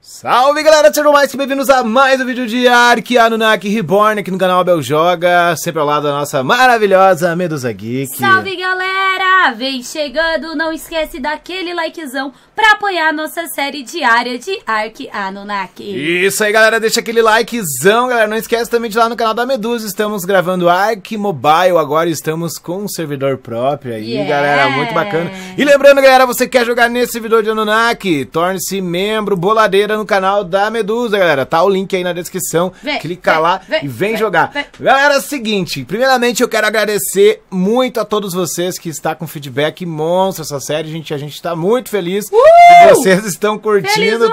Salve galera, sejam mais que bem-vindos a mais um vídeo de Ark Anunnaki Reborn aqui no canal Abel Joga, sempre ao lado da nossa maravilhosa Medusa Geek. Salve galera, vem chegando, não esquece daquele likezão pra apoiar nossa série diária de Ark Anunnaki. Isso aí galera, deixa aquele likezão, galera, não esquece também de ir lá no canal da Medusa, estamos gravando Ark Mobile, agora estamos com um servidor próprio aí, galera, muito bacana. E lembrando galera, você quer jogar nesse servidor de Anunnaki, torne-se membro boladeira no canal da Medusa, galera. Tá o link aí na descrição. Clica lá e vem jogar. Galera, é o seguinte, primeiramente eu quero agradecer muito a todos vocês que estão com feedback monstro essa série, gente. A gente tá muito feliz que vocês estão curtindo,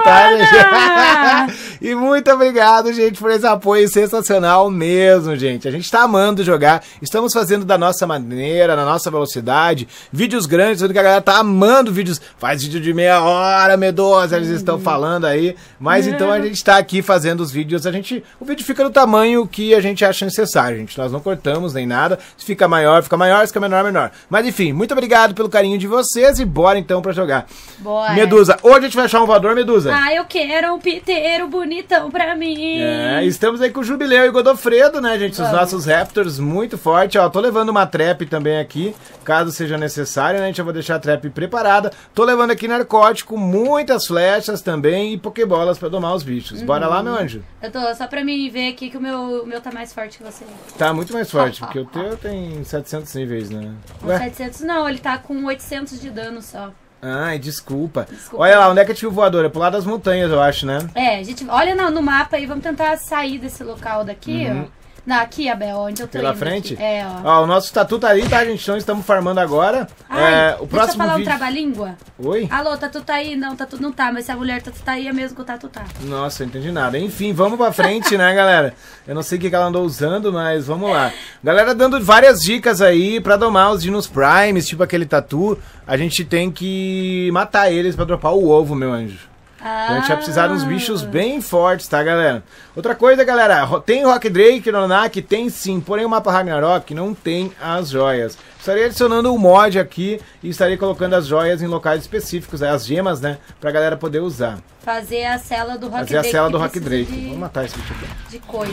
tá? E muito obrigado, gente, por esse apoio sensacional mesmo, gente. A gente tá amando jogar. Estamos fazendo da nossa maneira, na nossa velocidade, vídeos grandes, onde a galera tá amando vídeos. Faz vídeo de meia hora, Medusa, eles estão falando aí. Mas então a gente tá aqui fazendo os vídeos, o vídeo fica no tamanho que a gente acha necessário, gente. Nós não cortamos nem nada, se fica maior, fica maior, se fica menor, menor. Mas enfim, muito obrigado pelo carinho de vocês e bora então pra jogar. Bora. Medusa, hoje a gente vai achar um voador, Medusa? Ah, eu quero um piteiro bonitão pra mim. É, estamos aí com o Jubileu e Godofredo, né, gente? Os nossos Raptors muito fortes, ó. Tô levando uma trap também aqui, caso seja necessário, né? A gente já vou deixar a trap preparada. Tô levando aqui narcótico, muitas flechas também e pokebolas pra domar os bichos. Bora lá, meu anjo? Eu tô só pra mim ver aqui que o meu tá mais forte que você. Tá muito mais forte, porque o teu tem 700 níveis, né? Ué? 700 não, ele tá com 800 de dano só. Ai, desculpa. Olha lá, onde é que tinha o voador? É pro lado das montanhas, eu acho, né? É, a gente olha no mapa aí, vamos tentar sair desse local daqui, ó. Não, aqui, Abel, onde eu tô pela indo frente? Aqui. É, ó. Ó, o nosso tatu tá ali, tá, gente? Então estamos farmando agora. Ai, o próximo deixa eu falar vídeo... um trava-língua. Oi? Alô, tatu tá aí? Não, tatu não tá, mas se a mulher tatu tá aí, é mesmo que o tatu tá. Nossa, eu não entendi nada. Enfim, vamos pra frente, né, galera? Eu não sei o que ela andou usando, mas vamos lá. Galera dando várias dicas aí pra domar os Dinos Primes, tipo aquele tatu. A gente tem que matar eles pra dropar o ovo, meu anjo. Então a gente vai precisar de uns bichos bem fortes, tá, galera? Outra coisa, galera, tem Rock Drake no Anunnaki? Tem sim, porém o mapa Ragnarok não tem as joias. Estarei adicionando um mod aqui e estarei colocando as joias em locais específicos, as gemas, né, pra galera poder usar. Fazer a cela do Rock Drake. Fazer a cela do Rock Drake. Vamos matar esse bicho aqui. De coisa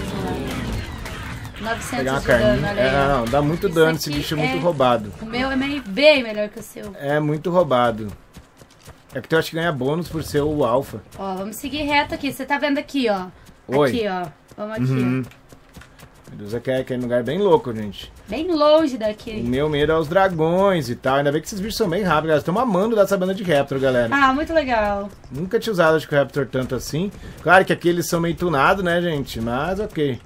lá. 900 pegar uma de carninha. dano, olha aí. Não, dá muito dano, esse bicho é muito roubado. O meu é bem melhor que o seu. É muito roubado. É que eu acho que ganha bônus por ser o alfa. Ó, vamos seguir reto aqui. Você tá vendo aqui, ó. Oi. Aqui, ó. Vamos aqui. Medusa quer um lugar bem louco, gente. Bem longe daqui. O meu medo é os dragões e tal. Ainda bem que esses bichos são bem rápidos, galera. Estamos amando dessa banda de Raptor, galera. Ah, muito legal. Nunca tinha usado acho que o Raptor tanto assim. Claro que aqui eles são meio tunados, né, gente? Mas ok.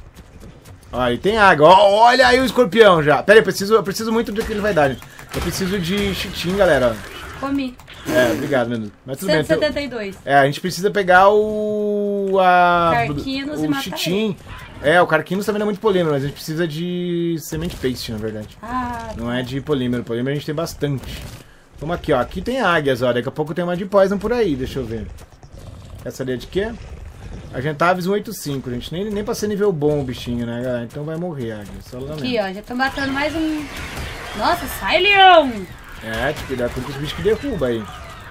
Ó, e tem água. Ó, olha aí o escorpião já. Pera aí, eu preciso muito do que ele vai dar, gente. Eu preciso de chitim, galera. Comi. É, obrigado, Medusa. Mas tudo 172. bem. A gente precisa pegar o Carquinos e matar chitim. O Carquinos também não é muito polímero, mas a gente precisa de semente paste, na verdade. Ah, não é de polímero. Polímero a gente tem bastante. Vamos aqui, ó. Aqui tem águias, ó. Daqui a pouco tem uma de poison por aí, deixa eu ver. Essa ali é de quê? Argentavis 185, gente. Nem pra ser nível bom o bichinho, né, galera? Então vai morrer a águia. Só aqui, ó. Já tô matando mais um. Nossa, sai, leão! É, tem que cuidar com os bichos que derruba aí.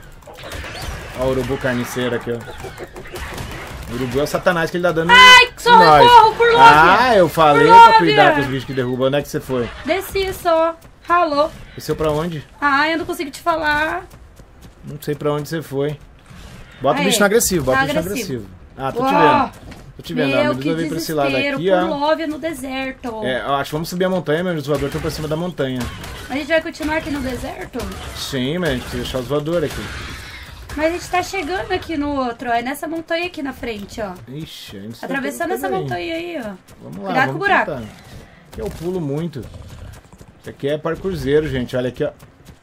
Ó o urubu carniceiro aqui, ó. O urubu é o satanás que ele dá dano. Ai, socorro, por Lóvia! Ah, eu falei pra cuidar com os bichos que derrubam. Onde é que você foi? Desci só. Ralou. Desceu pra onde? Ah, eu não consigo te falar. Não sei pra onde você foi. Bota o bicho no agressivo, bota o bicho no agressivo. Ah, tô te vendo. Tô te vendo. A Medusa veio pra esse lado aqui, ó. Lóvia no deserto. Eu acho que vamos subir a montanha, mas os voadores estão pra cima da montanha. A gente vai continuar aqui no deserto? Sim, mas a gente precisa deixar os voadores aqui. Mas a gente tá chegando aqui no outro, ó. É nessa montanha aqui na frente, ó. Ixi, a gente atravessando essa montanha aí, ó. Vamos lá, cuidado com o buraco. Tentar. Aqui eu pulo muito. Isso aqui é parkourzeiro, gente. Olha aqui, ó.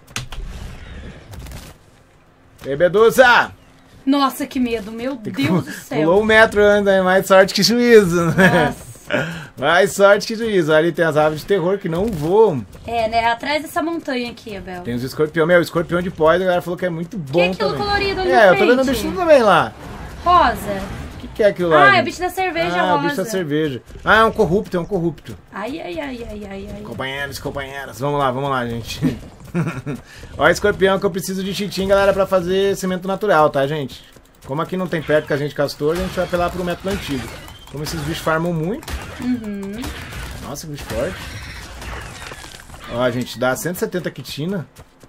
Ei, Medusa! Nossa, que medo, meu Deus do céu. Pulou 1 metro antes, hein? Mais sorte que juízo. Nossa. Mais sorte que juízo. Ali tem as aves de terror que não voam. É, né? Atrás dessa montanha aqui, Abel. Tem os escorpião. Meu, o escorpião de pós, a galera falou que é muito bom. Que é aquilo também. colorido ali na frente? Eu tô vendo o bichinho também lá. Rosa. O que é aquilo lá? Ah, é o bicho da cerveja rosa. Ah, o bicho da cerveja. Ah, é um corrupto, é um corrupto. Ai, ai, ai, ai, ai, ai. Companheiros, companheiras. Vamos lá, gente. Ó, escorpião que eu preciso de chitim, galera, pra fazer cimento natural, tá, gente? Como aqui não tem perto que a gente castor, a gente vai apelar pro método antigo. Como esses bichos farmam muito. Nossa, que bicho forte. Ó, a gente dá 170 quitina.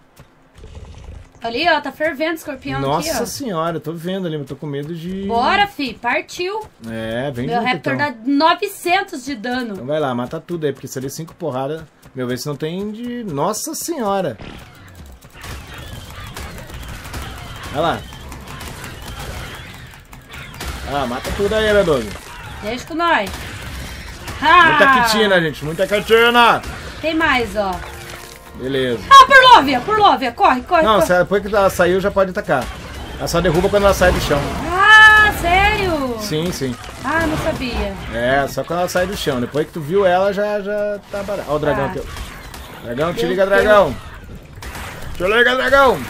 Ali, ó, tá fervendo o escorpião. Nossa aqui, ó. senhora, eu tô vendo ali, mas tô com medo de... Bora, fi, partiu. É, vem Meu junto, Raptor então. dá 900 de dano. Então vai lá, mata tudo aí, porque se ali 5 porradas... Meu, vê se não tem de... Nossa senhora. Vai lá. Ah, mata tudo aí, meu doido. Deixa com nós. Muita quitina, gente, muita quitina. Tem mais, ó. Beleza. Ah, Purlóvia, corre, corre, Não, corre. depois que ela saiu, já pode atacar. Ela só derruba quando ela sai do chão. Ah, sério? Sim, sim. Ah, não sabia. É, só quando ela sai do chão. Depois que tu viu ela, já tá barato. Ó o dragão aqui. Dragão, te liga, dragão. Te liga, dragão.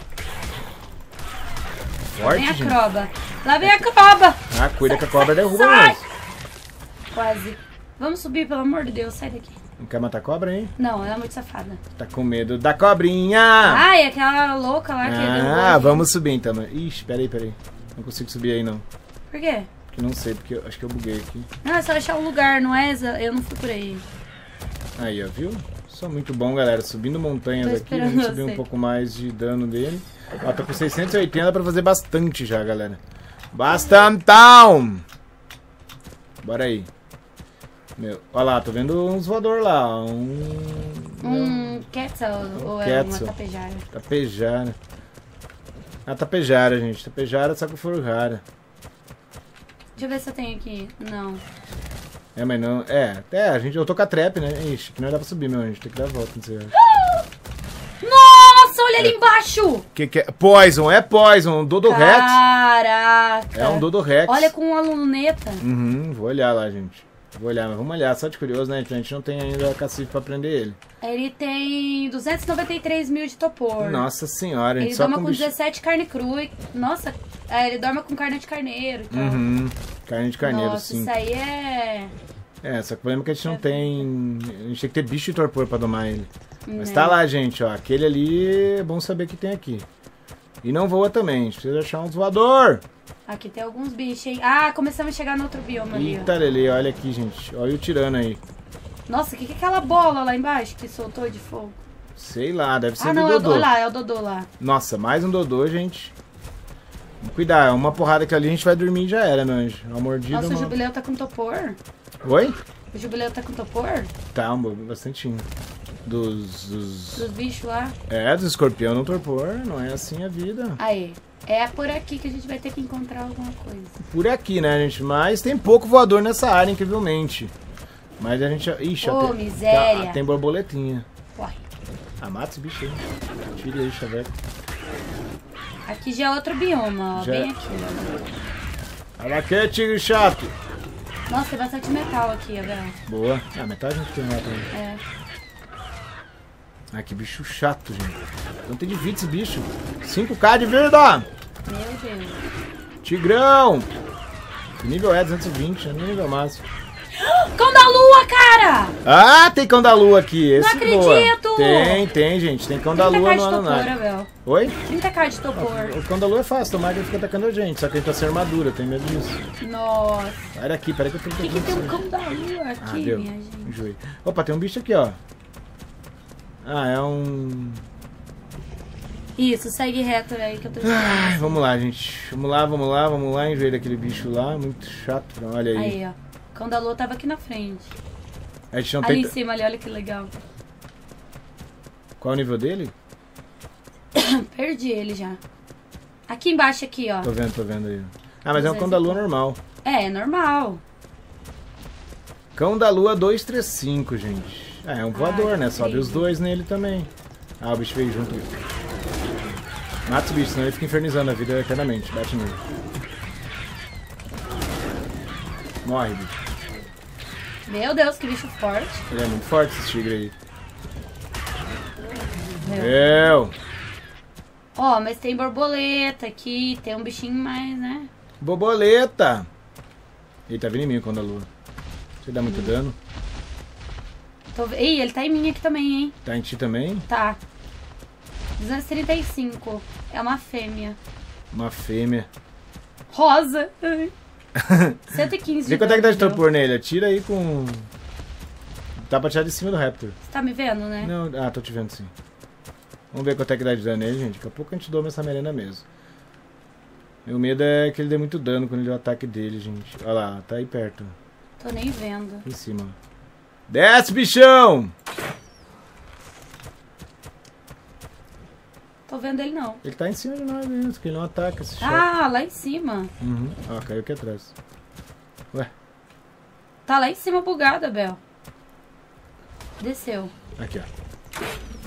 Forte, Vem a gente. croba. Lá vem a croba. Ah, cuida que a cobra derruba Sai. nós. Quase. Vamos subir, pelo amor de Deus. Sai daqui. Não quer matar a cobra, hein? Não, ela é muito safada. Tá com medo da cobrinha. Ai, aquela louca lá que derrubou a gente. Vamos subir então. Ixi, peraí. Não consigo subir aí, não. Por quê? Porque não sei, porque eu acho que eu buguei aqui. Não, é só achar um lugar, não é? Eu não fui por aí. Aí, ó, viu? Só muito bom, galera. Subindo montanhas Tô aqui, esperando vamos subir você. um pouco mais de dano dele. Ó, tô com 680 pra fazer bastante já, galera. Bastantão! Bora aí. Meu, ó lá, tô vendo uns voador lá. Um Quetzal ou é Quetzal. uma tapejara? Tapejara. Ah, tapejara, gente. Tapejara, só que for rara. Deixa eu ver se eu tenho aqui. Não. É, mas não... eu tô com a trap, né? Ixi, que não dá pra subir, meu anjo. Tem que dar a volta, não sei. Nossa, olha ali embaixo! Que é? Poison, é Poison. Dodo Rex. Caraca! É um Dodo Rex. Olha com uma luneta. Vou olhar lá, gente. Vou olhar, mas vamos olhar, só de curioso, né? A gente não tem ainda cacife pra prender ele. Ele tem 293 mil de topor. Nossa senhora, a gente Ele só dorme com com bicho... 17 carne crua. Nossa, ele dorme com carne de carneiro. Então. Carne de carneiro, Nossa, sim. isso aí é... É, só que o problema é que a gente não tem... A gente tem que ter bicho de torpor pra domar ele. Mas Né. tá lá, gente, ó. Aquele ali é bom saber que tem aqui. E não voa também, a gente precisa achar um voador. Aqui tem alguns bichos, hein? Ah, começamos a chegar no outro bioma ali, ó. Eita, Lele, olha aqui, gente. Olha o tirano aí. Nossa, o que é aquela bola lá embaixo que soltou de fogo? Sei lá, deve ser Ah, do não, é o Dodô. lá, é o Dodô lá. Nossa, mais um Dodô, gente. Cuidado, uma porrada que ali a gente vai dormir e já era, meu anjo. Uma mordida, Nossa, o uma... Jubileu tá com topor. Oi? O Jubileu tá com topor? Tá, bastante. Dos Dos bichos lá. dos escorpião no torpor, não é assim a vida. Aí, é por aqui que a gente vai ter que encontrar alguma coisa. Por aqui, né, gente? Mas tem pouco voador nessa área, incrivelmente. Mas a gente... Ixi, Ô, tem, miséria. tem borboletinha. Corre. Ah, mata esse bicho aí. Tira aí, chaveco. Aqui já é outro bioma, ó. Já- Bem aqui, ó. Olha aqui, tigre chato. Nossa, tem bastante metal aqui, ó, velho. Boa. Ah, metade a gente tem lá também. É. Ah, que bicho chato, gente. Não tem de vida esse bicho. 5k de vida. Meu Deus. Tigrão. Que nível é? 220, é nível máximo. Cão da lua, cara! Ah, tem cão da lua aqui. Esse Não boa. acredito! Tem, gente. Tem cão da 30k lua de no topor, Anunnaki. velho. Oi? 30k de topor. O cão da lua é fácil, tomara que ele fica atacando a gente. Só que a gente tá sem armadura, tem medo disso. Nossa. Sai daqui, peraí que eu tenho Por que tem um cão da lua aqui, Ah, deu. minha gente? Enjoei. Opa, tem um bicho aqui, ó. Ah, é um... Isso, segue reto aí que eu tô Ai, esperando. vamos lá, gente. Vamos lá. Enjoei daquele bicho lá. Muito chato. Olha aí. Aí, ó. O cão da lua tava aqui na frente. A gente não Ali tem... em cima, ali, olha que legal. Qual é o nível dele? Perdi ele já. Aqui embaixo, aqui, ó. Tô vendo aí. Ah, mas é um cão da lua normal. É normal. Cão da lua 235, gente. É um voador, né? Sobe entendi. os dois nele também. Ah, o bicho veio junto. Mata o bicho, senão ele fica infernizando a vida eternamente. Bate nele. Morre, bicho. Meu Deus, que bicho forte. Ele é muito forte, esse tigre aí. Meu. Eu! Ó, mas tem borboleta aqui, tem um bichinho mais, né? Borboleta! Ele tá vindo em mim quando a lua. Você dá muito dano. Ih, ele tá em mim aqui também, hein? Tá em ti também? Tá. 235. É uma fêmea. Uma fêmea. Rosa. 115 Vê quanto é que dá de dano, torpor nele. Atira aí com... Dá pra tirar de cima do Raptor. Você tá me vendo, né? Não, tô te vendo sim. Vamos ver quanto é que dá de dano nele, gente. Daqui a pouco a gente doma essa merenda mesmo. Meu medo é que ele dê muito dano quando ele dá o ataque dele, gente. Olha lá, tá aí perto. Tô nem vendo. Aqui em cima. Desce, bichão! Tô vendo ele não. Ele tá em cima de nós mesmo, que ele não ataca esse choque. Ah, lá em cima. Uhum. Ó, caiu aqui atrás. Ué, Tá lá em cima bugada, Bel. Desceu. aqui, ó.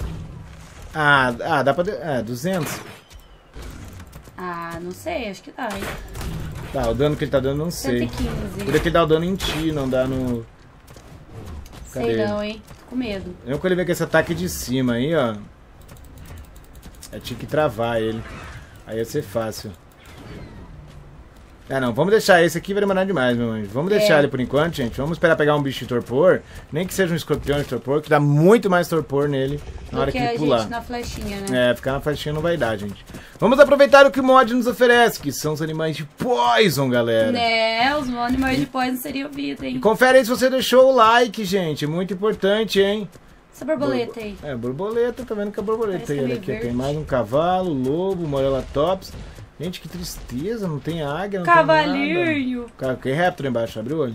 Dá pra... 200. Ah, não sei, acho que dá, hein? Tá, o dano que ele tá dando, não sei. 115. Podia que ele dá o dano em ti, não dá no... Cadê Sei ele? não, hein? Tô com medo. Eu quando ele vem com esse ataque de cima aí, ó. Tinha que travar ele. Aí ia ser fácil. Ah, não. Vamos deixar esse aqui, vai demorar demais, meu anjo. Vamos deixar ele por enquanto, gente. Vamos esperar pegar um bicho de torpor. Nem que seja um escorpião de torpor, que dá muito mais torpor nele na hora que ele pular. Gente na flechinha, né? Ficar na flechinha não vai dar, gente. Vamos aproveitar o que o mod nos oferece, que são os animais de Poison, galera. Né, os animais de Poison seriam vida, hein? Confere aí se você deixou o like, gente. Muito importante, hein? Essa borboleta aí. Borboleta, tá vendo que a borboleta Parece aí, que é olha meio aqui, verde. tem mais um cavalo, lobo, morela tops. Gente, que tristeza, não tem águia, não tem Cavalinho. nada. Que raptor embaixo, abre o olho.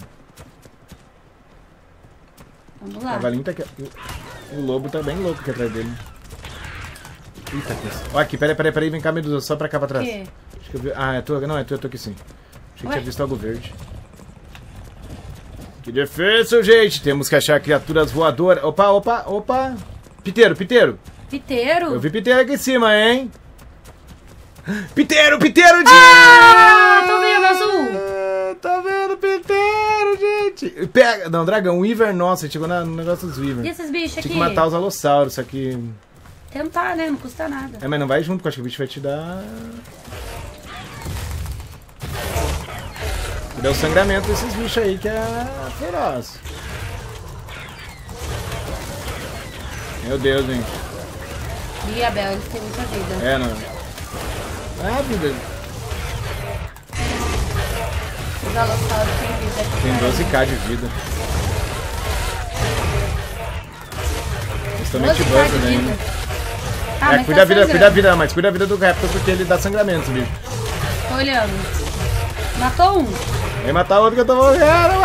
Vamos O lá. cavalinho tá aqui. O lobo tá bem louco aqui atrás dele. Eita, que... Ó, aqui, peraí, vem cá, Medusa, só pra cá pra trás. O quê? Acho que eu vi... é tua, não, é tua, eu tô aqui sim. Achei que Ué? tinha visto algo verde. Que defesa, gente! Temos que achar criaturas voadoras. Opa! Piteiro! Piteiro? Eu vi piteiro aqui em cima, hein? Piteiro de... Tô vendo azul! Tá vendo, piteiro, gente? Pega... Não, dragão, Weaver, nossa, chegou no negócio dos Weaver. E esses bichos aqui? Tinha que matar os alossauros, só que... Tentar, né? Não custa nada. Mas não vai junto, porque acho que o bicho vai te dar... Dá o sangramento desses bichos aí, que é feroz. Meu Deus, gente. E a Bel, eles têm muita vida. Não. Ah, vida. Os alossauros têm vida. Tem 12k de vida. Eles também te buzzam, né? Ah, mas cuida tá a vida, mas cuida a vida do Raptor, porque ele dá sangramento, bicho. Tô olhando. Matou um. Vem matar outro que eu tô morrendo,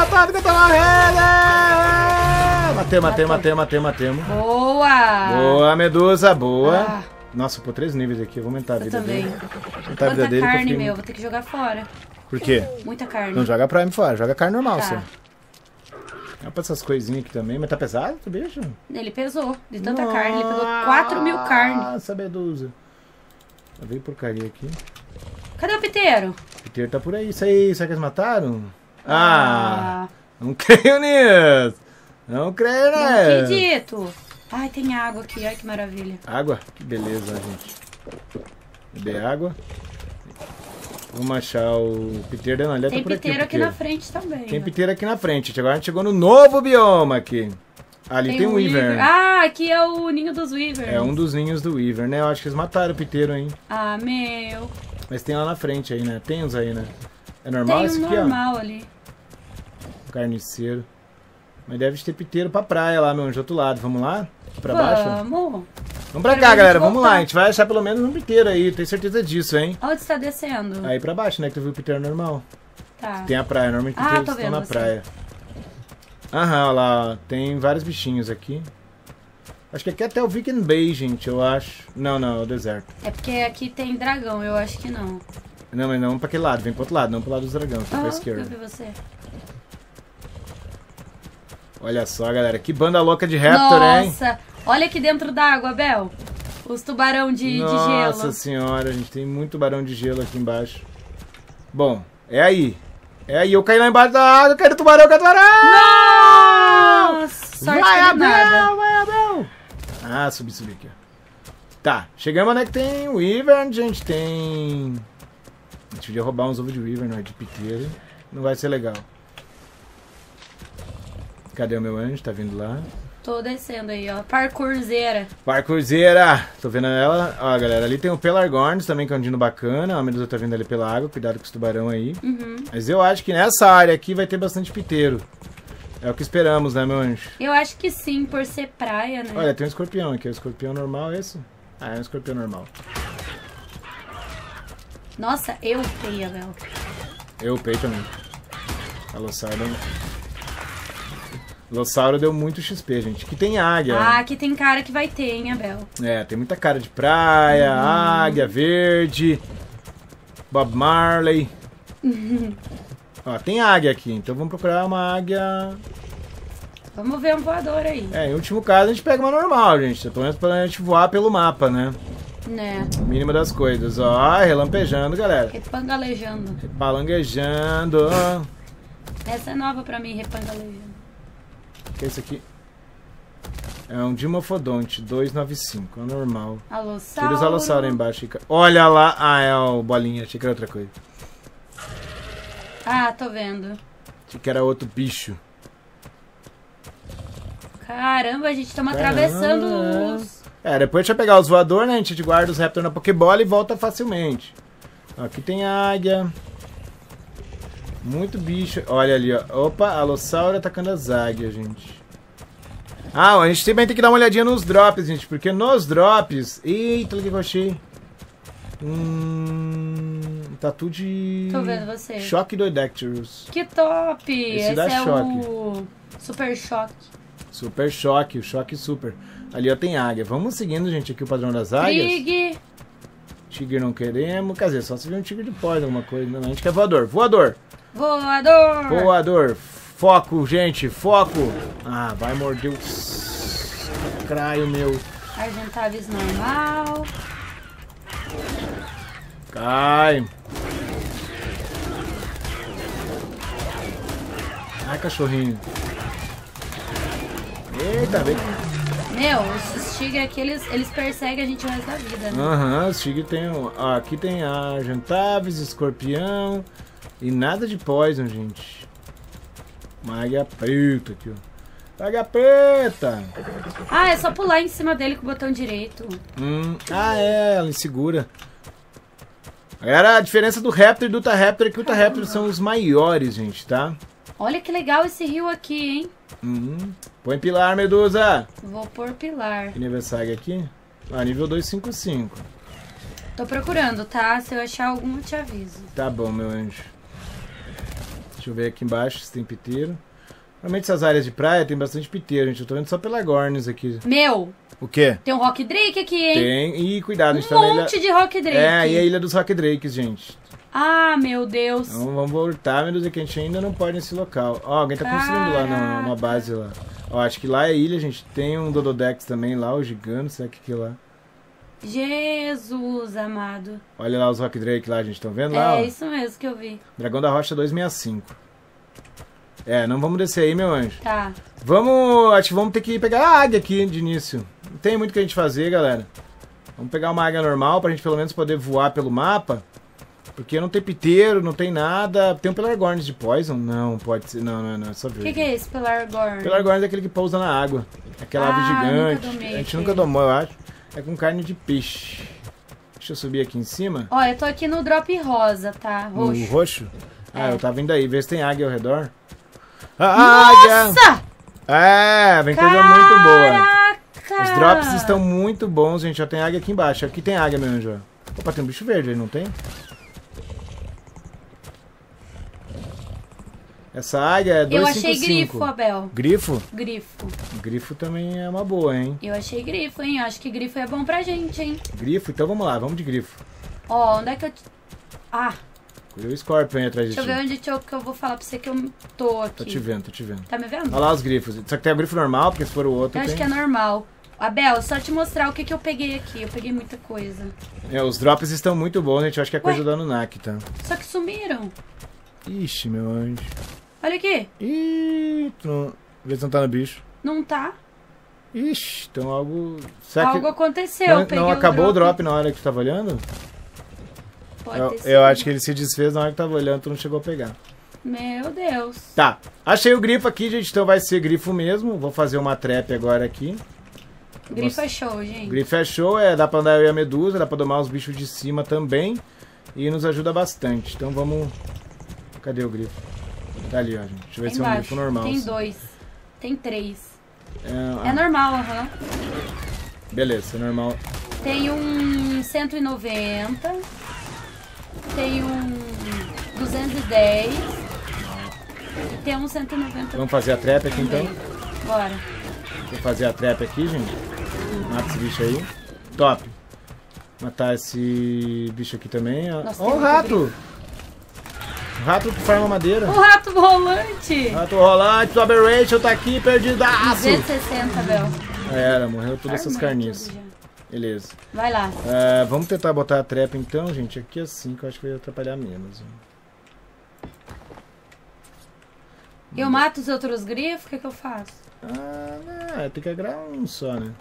Matemos. Boa! Boa, Medusa, boa. Ah. Nossa, pô, 3 níveis aqui, eu vou aumentar a Eu vida também. dele. Aumentar a vida Quanta dele que eu carne, fiquei... meu. Vou ter que jogar fora. Por quê? Muita carne. Não joga Prime fora, joga carne normal, Tá. só. Dá pra essas coisinhas aqui também, mas tá pesado, o bicho? Ele pesou. De tanta carne. Ele pegou 4.000 carnes. Nossa, Medusa. Já veio porcaria aqui. Cadê o piteiro? O Peter tá por aí. Isso aí, será que eles mataram? Não creio nisso. Não creio, Não né? acredito. Ai, tem água aqui. Ai, que maravilha. Água? Que beleza, gente. Beber água. Vamos achar o Peter dando olhada Tem por aqui. piteiro aqui na frente também. Tem ó. Peter aqui na frente. Agora a gente chegou no novo bioma aqui. Ali tem um Weaver. Ah, aqui é o ninho dos Weavers. É um dos ninhos do Weaver, né? Eu acho que eles mataram o Peteiro, hein? Ah, meu. Mas tem lá na frente aí, né? Tem uns aí, né? É normal Tem esse um aqui, normal ali. ó? Carniceiro. Mas deve ter piteiro pra praia lá, meu, de outro lado. Vamos lá? Pra baixo? Vamos. Vamos pra Quero ver cá, a gente galera. Vamos voltar. lá. A gente vai achar pelo menos um piteiro aí. Tenho certeza disso, hein? Onde está descendo? Aí pra baixo, né? Que tu viu o piteiro normal. Tá. Tem a praia. Normalmente Ah, piteiros tô estão vendo na você. praia. Aham, olha lá. Ó. Tem vários bichinhos aqui. Acho que aqui é até o Viking Bay, gente, eu acho. Não, é o deserto. É porque aqui tem dragão, eu acho que não. Não, mas não pra aquele lado. Vem pro outro lado, não pro lado dos dragões. Pra Eu esquerda. vi você. Olha só, galera. Que banda louca de Raptor, hein? Nossa, olha aqui dentro d'água, Bel. Os tubarão de gelo. Nossa senhora, a gente tem muito tubarão de gelo aqui embaixo. Bom, é aí. É aí, eu caí lá embaixo da água, caí no tubarão, caí no tubarão! Nossa, sorte Vai, que nada. Abel, vai, Abel! Ah, subi aqui, ó. Tá, chegamos onde é que tem o Weaver, gente, tem... A gente podia roubar uns ovos de Weaver, não é de piteiro. Não vai ser legal. Cadê o meu anjo? Tá vindo lá. Tô descendo aí, ó. Parkourzeira. Parkourzeira. Tô vendo ela. Ó, galera, ali tem o Pelargornis também, que é um dino bacana. A Medusa tá vindo ali pela água. Cuidado com os tubarão aí. Mas eu acho que nessa área aqui vai ter bastante piteiro. É o que esperamos, né, meu anjo? Eu acho que sim, por ser praia, né? Olha, tem um escorpião aqui. É o escorpião normal esse? Ah, é um escorpião normal. Nossa, eu upei, Abel. Eu upei também. A Lossauro deu muito XP, gente. Aqui tem águia. Ah, aqui tem cara que vai ter, hein, Abel? É, tem muita cara de praia, águia verde, Bob Marley. Ó, tem águia aqui, então vamos procurar uma águia. Vamos ver um voador aí. É, em último caso a gente pega uma normal, gente. Pelo menos pra gente voar pelo mapa, né? Né. O mínimo das coisas. Ó, relampejando, galera. Repangalejando. Repalanguejando. Essa é nova pra mim, repangalejando. O que é isso aqui? É um Dimorphodonte 295, é normal. Alossauro. Tira os alossauros aí embaixo. Olha lá. Ah, é o bolinha. Achei que era outra coisa. Ah, tô vendo. Achei que era outro bicho. Caramba, a gente estamos atravessando os... É, depois a gente vai pegar os voadores, né? A gente guarda os Raptor na Pokébola e volta facilmente. Ó, aqui tem águia. Muito bicho. Olha ali, ó. Opa, a Alossauro atacando as águias, gente. Ah, a gente também tem que dar uma olhadinha nos drops, gente. Porque nos drops... Eita, o que eu achei. Tatu de... Tô vendo você. Choque do Edactylus. Que top! Esse dá é choque. o Super Choque. Super choque, o choque super. Ali, ó, tem águia. Vamos seguindo, gente, aqui o padrão das águias. Tigre. Tigre não queremos. Quer dizer, só se vir um tigre de pós, alguma coisa. Não, a gente quer voador. Voador! Voador! Voador! Foco, gente, foco! Ah, vai morder o craio meu. Argentavis normal. Cai! Ai, cachorrinho. Eita, vem. Meu, esses tigres aqui, eles perseguem a gente o resto da vida, né? Aham, os tigres tem... Ó, aqui tem Argentavis, escorpião e nada de poison, gente. Uma águia preta aqui, ó. Águia preta! Ah, é só pular em cima dele com o botão direito. Ah, é, ela insegura. Galera, a diferença do Raptor e do Utahraptor é que o Utahraptor são os maiores, gente, tá? Olha que legal esse rio aqui, hein? Põe pilar, Medusa! Vou pôr pilar. Que nível essa águia aqui? Ah, nível 255. Tô procurando, tá? Se eu achar algum, eu te aviso. Tá bom, meu anjo. Deixa eu ver aqui embaixo se tem piteiro. Normalmente essas áreas de praia tem bastante piteiro, gente. Eu tô vendo só Pelargornis aqui. Meu, O quê? tem um Rock Drake aqui, hein? Tem. Ih, cuidado, a gente tá Um na ilha... monte de Rock Drake. É, e a ilha dos Rock Drakes, gente. Ah, meu Deus. Então vamos voltar, Medusa, que a gente ainda não pode nesse local. Ó, alguém tá construindo lá na base lá. Ó, acho que lá é a ilha, gente. Tem um Dododex também lá, o gigante, sabe o que é lá? Jesus amado. Olha lá os Rock Drake lá, gente. Estão vendo lá? É Ó? isso mesmo que eu vi. Dragão da Rocha 265. É, não vamos descer aí, meu anjo. Tá. Vamos, acho que vamos ter que pegar a águia aqui de início. Não tem muito o que a gente fazer, galera. Vamos pegar uma águia normal pra gente pelo menos poder voar pelo mapa. Porque não tem piteiro, não tem nada. Tem um Pelargornis de Poison? Não, pode ser. Não, é só verde. O que é esse Pelargornis? Pelargornis é aquele que pousa na água. Aquela ave gigante. Nunca domei A gente aquele. nunca domou, eu acho. É com carne de peixe. Deixa eu subir aqui em cima. Ó, eu tô aqui no drop rosa, tá? Roxo. No roxo? Ah, É. eu tava indo aí. Vê se tem águia ao redor. Águia! Nossa! É, vem coisa muito boa. Caraca! Os drops estão muito bons, gente. Já tem águia aqui embaixo. Aqui tem águia, meu anjo. Opa, tem um bicho verde aí, não tem? Essa águia é 255. Eu achei grifo, Abel. Grifo? Grifo. Grifo também é uma boa, hein? Eu achei grifo, hein? Eu acho que grifo é bom pra gente, hein? Grifo? Então vamos lá, vamos de grifo. Ó, onde é que eu... Ah, Cuida o Scorpion aí atrás de deixa eu ti. ver onde que eu vou falar pra você que eu tô aqui. Tô te vendo, tô te vendo. Tá me vendo? Olha lá os grifos. Só que tem o grifo normal, porque se for o outro Eu acho que é normal. Abel, só te mostrar o que eu peguei aqui. Eu peguei muita coisa. É, os drops estão muito bons, gente. Eu acho que é coisa Ué? do Anunnaki, tá? Só que sumiram. Ixi, meu anjo. Olha aqui. Ih, vê se não tá no bicho. Não tá. Ixi, então algo... Será Algo que aconteceu. não, Eu peguei não acabou o drop na hora que tu tava olhando? Pode ter sido. Eu acho que ele se desfez na hora que tava olhando, tu não chegou a pegar. Meu Deus. Tá, achei o grifo aqui, gente, então vai ser grifo mesmo. Vou fazer uma trap agora aqui. Grifo é show, gente. Grifo é show, dá pra andar eu e a medusa, dá pra domar os bichos de cima também. E nos ajuda bastante. Então vamos... Cadê o grifo? Tá ali, ó, gente. Deixa eu ver se é um grifo normal. Tem 2. Tem 3. É normal, aham. Beleza, é normal. Tem um 190. Tem um 210. E tem um 190. Vamos fazer a trap aqui então? Bora. Vou fazer a trap aqui, gente. Mata esse bicho aí. Top. Matar esse bicho aqui também. Ó o rato! O rato que farma madeira. O rato rolante! Rato rolante, o Aberration tá aqui, perdidaço! 260, Bel. Era, morreu todas essas carniças. Beleza. Vai lá. Vamos tentar botar a trap então, gente. Aqui assim, que eu acho que vai atrapalhar menos. Eu mato os outros grifos, o que eu faço? Tem que agrar um só, né?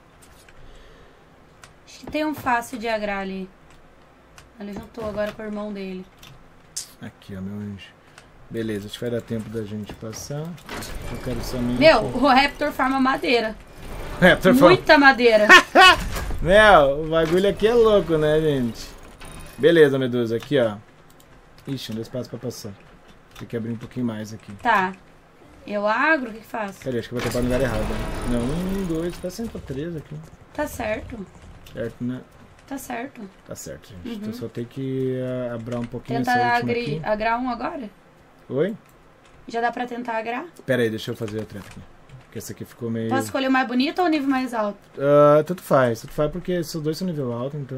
Acho que tem um fácil de agrar ali. Ele juntou agora com o irmão dele. Aqui, ó, meu anjo. Beleza, acho que vai dar tempo da gente passar. Eu quero somente... Meu, o Raptor farma madeira. Raptor Muita madeira. Meu, o bagulho aqui é louco, né, gente? Beleza, medusa, aqui, ó. Ixi, não deu espaço pra passar. Tem que abrir um pouquinho mais aqui. Tá. Eu agro, o que faço? Cadê? Acho que eu vou tapar no lugar errado. Né? Não, 1, 2, tá sempre 3 aqui. Tá certo. Certo, né? Tá certo. Tá certo, gente. Então só tem que abrar um pouquinho tentar essa última aqui. agrar um agora? Oi? Já dá pra tentar agrar? Pera aí, deixa eu fazer a trap aqui. Porque essa aqui ficou meio... Posso escolher o mais bonito ou o nível mais alto? Tanto faz porque esses dois são nível alto, então...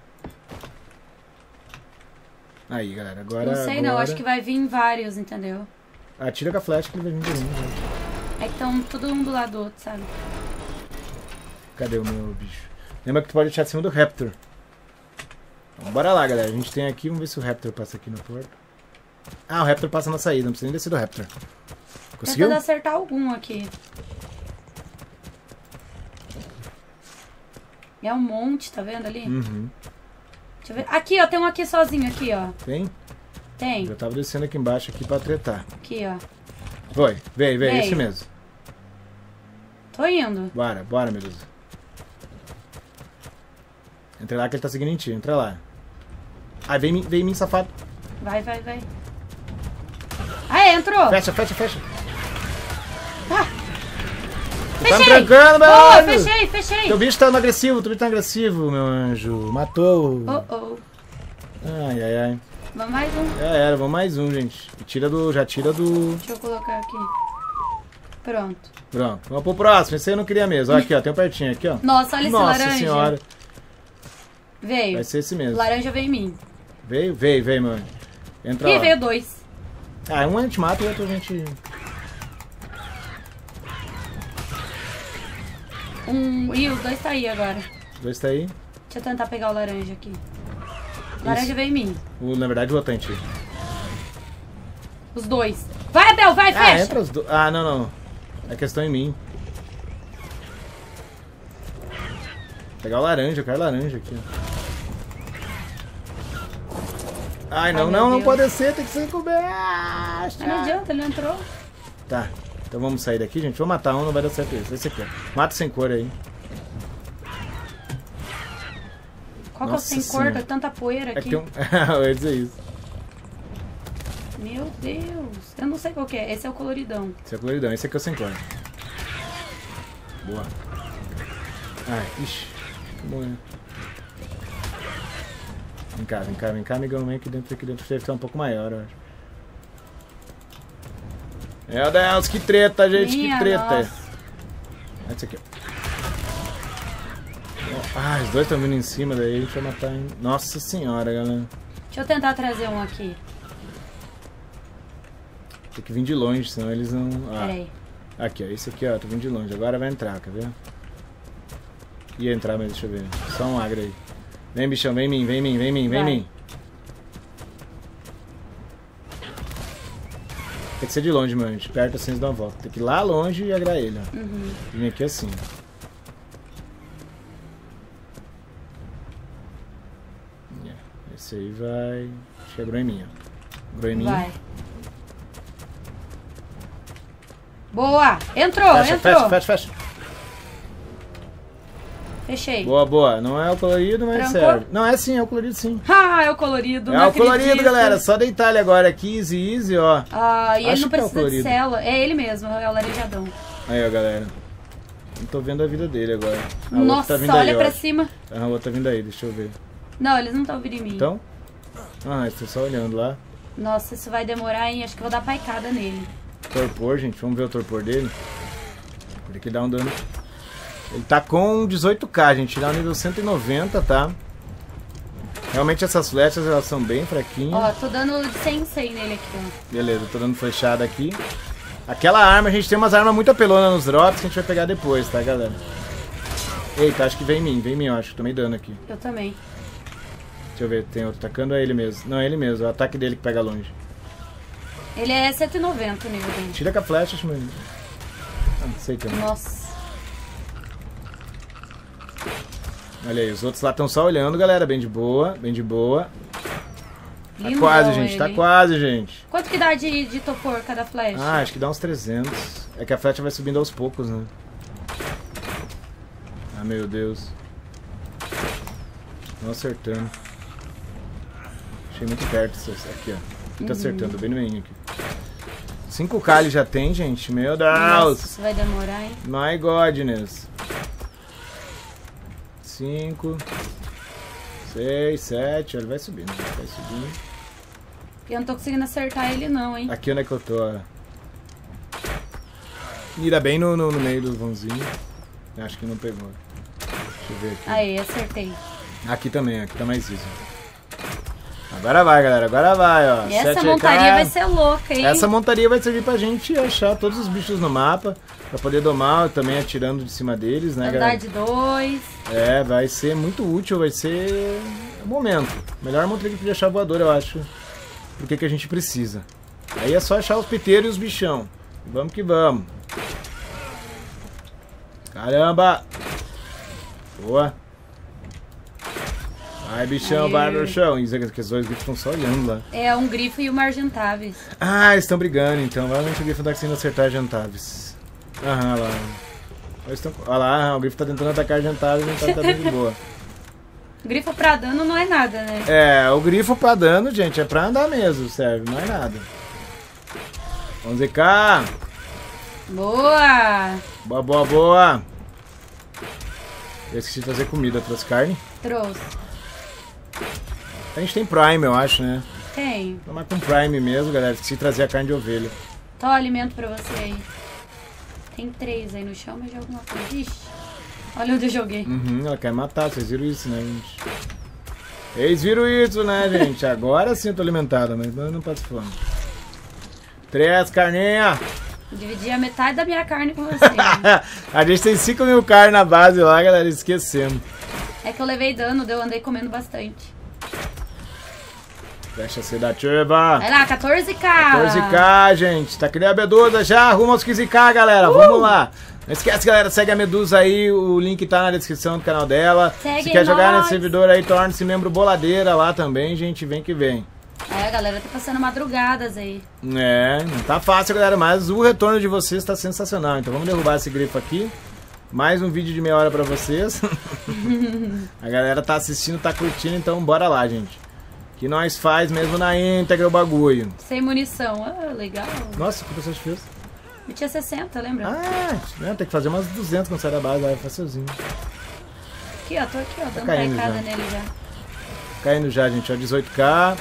Aí, galera, agora... Não sei não, acho que vai vir vários, entendeu? Atira com a flecha que ele vai vir de mim, gente. É que estão tudo um do lado do outro, sabe? Cadê o meu bicho? Lembra que tu pode deixar de cima do Raptor. Então, bora lá, galera. A gente tem aqui, vamos ver se o Raptor passa aqui no porto. O Raptor passa na saída, não precisa nem descer do Raptor. Conseguiu? Tentando acertar algum aqui. É um monte, tá vendo ali? Uhum. Deixa eu ver. Aqui, ó, tem um aqui sozinho, aqui, ó. Tem? Tem. Eu tava descendo aqui embaixo aqui pra tretar. Aqui, ó. Foi, veio, esse mesmo. Tô indo. Bora, Medusa. Entra lá que ele tá seguindo em ti, entra lá. Vem em mim, safado. Vai. Entrou! Fecha. Ah, Tá me trancando, meu Boa, anjo! fechei. Teu bicho tá agressivo, meu anjo. Matou. Oh. Ai. Vamos mais um. Já era, vamos mais um, gente. Já tira do... Deixa eu colocar aqui. Pronto. Vamos pro próximo. Esse aí eu não queria mesmo. Aqui, ó, tem um pertinho aqui, ó. Nossa, olha esse laranja. Nossa senhora. Veio. Vai ser esse mesmo. Laranja veio em mim. Veio, meu anjo. Entra Ih, lá. veio 2. Um a gente mata e o outro a gente... Ih, os 2 tá aí agora. Os dois tá aí. Deixa eu tentar pegar o laranja aqui. Laranja veio em mim. Na verdade, o outro a gente... Os 2. Vai, Abel, vai, fecha. Entra os dois. Não. É questão em mim. Vou pegar o laranja, eu quero laranja aqui, ó. Não pode ser, tem que ser coberto. Não adianta, ele não entrou. Tá, então vamos sair daqui, gente. Vou matar um, não vai dar certo isso. Esse aqui, ó. Mata sem cor aí. Qual que é o sem cor? Tem tanta poeira aqui. Eu ia dizer isso. Meu Deus. Eu não sei qual que é. Esse é o coloridão. Esse é o coloridão, esse aqui é o sem cor. Boa. Ixi. Que bom, né? Vem cá, amigão. Vem aqui dentro deve estar um pouco maior, eu acho. Meu Deus, que treta, gente, que treta. Nossa. Esse aqui, ó. Os dois estão vindo em cima, daí a gente vai matar. Nossa senhora, galera. Deixa eu tentar trazer um aqui. Tem que vir de longe, senão eles não... Peraí. Aqui, ó. Esse aqui, ó. Tô vindo de longe. Agora vai entrar, quer ver? Ia entrar, mas deixa eu ver. Só um agra aí. Vem, bichão. Vem em mim. Tem que ser de longe, meu anjo. Perto assim, eles dão uma volta. Tem que ir lá longe e agrar ele, ó. E vem aqui assim. Esse aí vai... Acho que é grou em mim, ó. Grou em mim. Vai. Boa. Entrou, entrou. Fecha. Fechei. Boa. Não é o colorido, mas Trancou? serve. Não, é sim, é o colorido sim. Ah, é o colorido. É não o colorido, acredito. galera. Só deitar ele agora aqui, easy, ó. Ah, e ele Acho não que é o precisa de colorido. célula. É ele mesmo, é o laranjadão. Aí, ó, galera. Não tô vendo a vida dele agora. A Nossa, outra tá vindo olha aí, pra ó. cima. A outra tá vindo aí, deixa eu ver. Não, eles não estão vindo em mim. Então? Ah, estou só olhando lá. Nossa, isso vai demorar, hein? Acho que eu vou dar paicada nele. Torpor, gente. Vamos ver o torpor dele. Tem que dar um dano. Ele tá com 18k, gente. Ele é um nível 190, tá? Realmente essas flechas, elas são bem fraquinhas. Ó, tô dando 100 nele aqui, ó. Beleza, tô dando flechada aqui. Aquela arma, a gente tem umas armas muito apelona nos drops que a gente vai pegar depois, tá, galera? Eita, acho que vem em mim, eu acho. Tomei dano aqui. Eu também. Deixa eu ver, tem outro atacando ou é ele mesmo? Não, é ele mesmo, é o ataque dele que pega longe. Ele é 190 o nível dele. Tira com a flecha, mano. Ah, não sei também. Nossa. Olha aí, os outros lá estão só olhando, galera. Bem de boa, bem de boa. Tá Lindão quase, gente, ele. tá quase, gente. Quanto que dá de topor cada flecha? Ah, acho que dá uns 300. É que a flecha vai subindo aos poucos, né? Ah, meu Deus. Não acertando. Achei muito perto isso aqui, ó. Tá acertando, bem no meio aqui. 5k ele já tem, gente. Meu Deus! Nossa, isso vai demorar, hein? My godness. 5, 6, 7. Ele vai subindo, vai subindo. Eu não tô conseguindo acertar ele não, hein? Aqui onde é que eu tô, ó. Mira bem no meio do vãozinho. Acho que não pegou. Deixa eu ver aqui. Aí, acertei. Aqui também, aqui tá mais isso. Agora vai, galera, agora vai, ó. E essa 7K. montaria vai ser louca, hein? Essa montaria vai servir pra gente achar todos os bichos no mapa, pra poder domar, também atirando de cima deles, né, Andar galera? de 2. É, vai ser muito útil, vai ser o momento. Melhor montaria de achar voador, eu acho. Porque que a gente precisa. Aí é só achar os piteiros e os bichão. Vamos que vamos. Caramba! Boa! Vai, bichão, vai no chão. E os dois bichos estão só olhando lá. É, um grifo e uma Argentavis. Ah, eles estão brigando então. Provavelmente o grifo tá conseguindo acertar a Argentavis. Aham, lá. Olha lá, o grifo tá tentando atacar a Argentavis e tá dando de boa. Grifo pra dano não é nada, né? É, o grifo pra dano, gente, é pra andar mesmo, serve, não é nada. 11k. Boa! Boa, boa, boa. Eu esqueci de trazer comida, trouxe carne. Trouxe. A gente tem Prime, eu acho, né? Tem. Vamos com Prime mesmo, galera. Esqueci de trazer a carne de ovelha. Tó alimento pra você aí. Tem 3 aí no chão, mas já alguma coisa. Ixi. Olha onde eu joguei. Uhum, ela quer matar, vocês viram isso, né, gente? Eles viram isso, né, gente? Agora sim eu tô alimentada, mas não passo fome. 3 carninha. Dividi a metade da minha carne com você. A gente tem 5.000 carnes na base lá, galera, esquecendo. É que eu levei dano, eu andei comendo bastante. Fecha a sedativa. Vai lá, 14k. 14k, gente. Tá criando a Medusa já. Rumo aos 15k, galera. Vamos lá. Não esquece, galera. Segue a Medusa aí. O link tá na descrição do canal dela. Segue Se quer jogar nós. nesse servidor aí, torne-se membro boladeira lá também, gente. Vem que vem. É, a galera tá passando madrugadas aí. É, não tá fácil, galera. Mas o retorno de vocês tá sensacional. Então vamos derrubar esse grifo aqui. Mais um vídeo de meia hora pra vocês. A galera tá assistindo, tá curtindo. Então bora lá, gente. Que nós faz mesmo na íntegra o bagulho. Sem munição. Ah, legal. Nossa, o que você fez? Eu tinha 60, lembra? Ah, né, tem que fazer umas 200 quando sai da base, vai facilzinho. Aqui, ó, tô aqui, ó, dando caindo paicada já. nele já. Caindo já, gente, ó, 18k.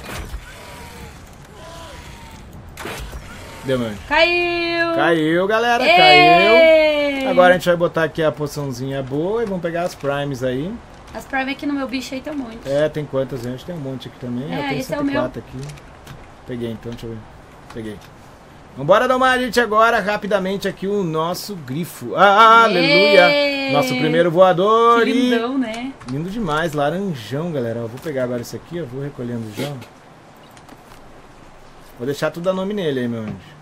Deu, mano. Caiu! Caiu, galera, Ê! caiu. Agora a gente vai botar aqui a poçãozinha boa e vamos pegar as primes aí. As Prime aqui no meu bicho aí tem um monte. É, tem quantas, gente? Tem um monte aqui também. É, Eu tenho esse é o meu. 104 aqui. Peguei então, deixa eu ver. Peguei. Vambora dar uma, gente, agora, rapidamente aqui o nosso grifo. Ah, aleluia! Nosso primeiro voador. Que lindão, né? Lindo demais, laranjão, galera. Eu vou pegar agora esse aqui, eu vou recolhendo já. Vou deixar tudo dar nome nele aí, meu anjo.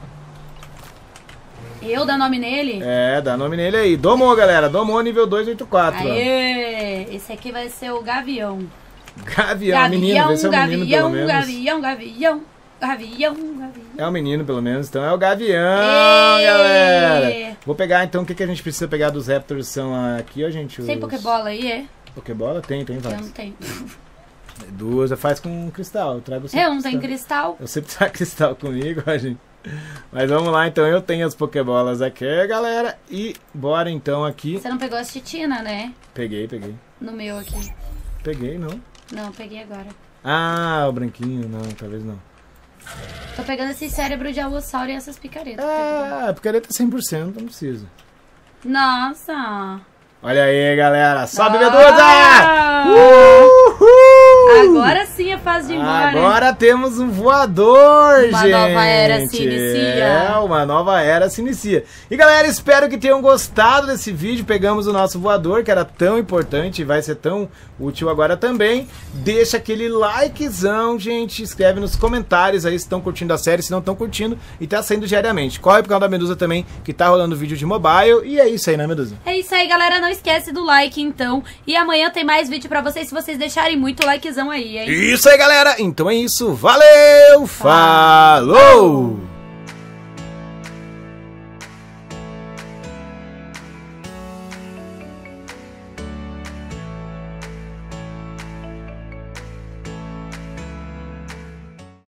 Eu dar nome nele? É, dá nome nele aí. Domou, galera. Domou nível 284. Aê! Esse aqui vai ser o Gavião. Gavião, menino. Vai ser o menino, pelo menos. Gavião. Gavião. É o menino, pelo menos, então é o Gavião, galera. Vou pegar, então, o que a gente precisa pegar dos Raptors são aqui, ó, gente. Tem Pokébola aí, é? Pokébola? Tem vários. Eu não tenho. 2, faz com cristal. Eu trago Eu não tenho cristal. Eu sempre trago cristal comigo, ó, gente. Mas vamos lá, então, eu tenho as Pokébolas aqui, galera. E bora, então, aqui. Você não pegou as Titina, né? Peguei. No meu aqui. Peguei, não. Não, peguei agora. Ah, o branquinho, não, talvez não. Tô pegando esse cérebro de alossauro e essas picaretas. Ah, a picareta 100%, não precisa. Nossa! Olha aí, galera. Sobe, Bora! Medusa! Agora sim é fase de ir embora. Agora temos um voador, gente. Uma nova era se inicia. É, uma nova era se inicia. E, galera, espero que tenham gostado desse vídeo. Pegamos o nosso voador, que era tão importante e vai ser tão útil agora também. Deixa aquele likezão, gente. Escreve nos comentários aí se estão curtindo a série, se não estão curtindo. E tá saindo diariamente. Corre pro canal da Medusa também, que tá rolando vídeo de mobile. E é isso aí, né, Medusa? É isso aí, galera. Não esquece do like, então. E amanhã tem mais vídeo pra vocês, se vocês deixarem muito likezão aí, hein? Isso aí, galera. Então é isso. Valeu! Falou!